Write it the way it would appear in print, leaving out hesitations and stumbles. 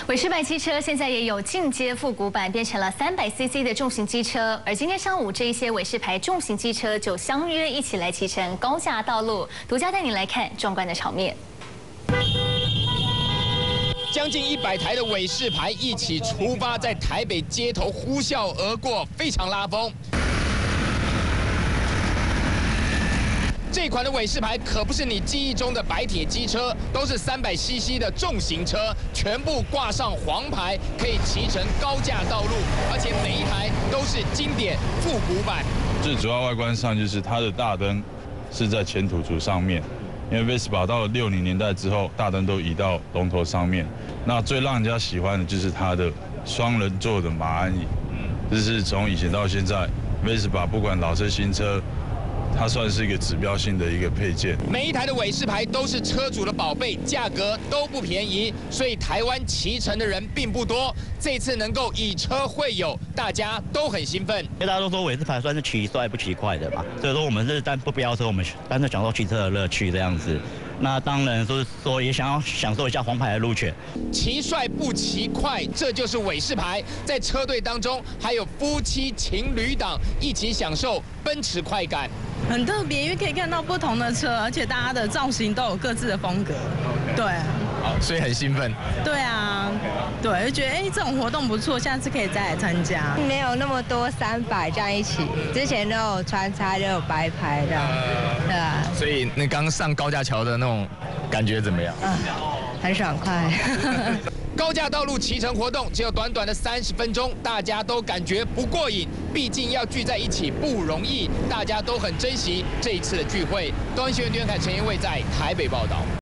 伟士牌汽车现在也有进阶复古版，变成了300cc 的重型机车。而今天上午，这一些伟士牌重型机车就相约一起来骑乘高架道路，独家带你来看壮观的场面。 将近100台的伟士牌一起出发，在台北街头呼啸而过，非常拉风。 这款的伟士牌可不是你记忆中的白铁机车，都是300cc 的重型车，全部挂上黄牌，可以骑乘高架道路，而且每一台都是经典复古版。 最主要外观上就是它的大灯是在前土柱上面，因为 Vespa 到了60年代之后，大灯都移到龙头上面。那最让人家喜欢的就是它的双人座的马鞍椅，这是从以前到现在 Vespa 不管老车新车。 它算是一个指标性的一个配件。 每一台的伟士牌都是车主的宝贝，价格都不便宜，所以台湾骑乘的人并不多。这次能够以车会友，大家都很兴奋。 因为大家都说伟士牌算是骑帅不骑快的嘛，所以说我们是不飙车，我们单纯享受骑车的乐趣这样子。那当然就是说也想要享受一下黄牌的路权。 骑帅不骑快，这就是伟士牌。在车队当中，还有夫妻情侣档一起享受奔驰快感。 很特别，因为可以看到不同的车，而且大家的造型都有各自的风格。对， 好，所以很兴奋。 对啊，对，就觉得这种活动不错，下次可以再来参加。 没有那么多300这样一起，之前都有穿插，都有白牌的，对啊。 所以那刚上高架桥的那种感觉怎么样？ 很爽快。 高架道路骑乘活动只有短短的30分钟，大家都感觉不过瘾。毕竟要聚在一起不容易，大家都很珍惜这一次的聚会。东安新闻陈彦蔚在台北报道。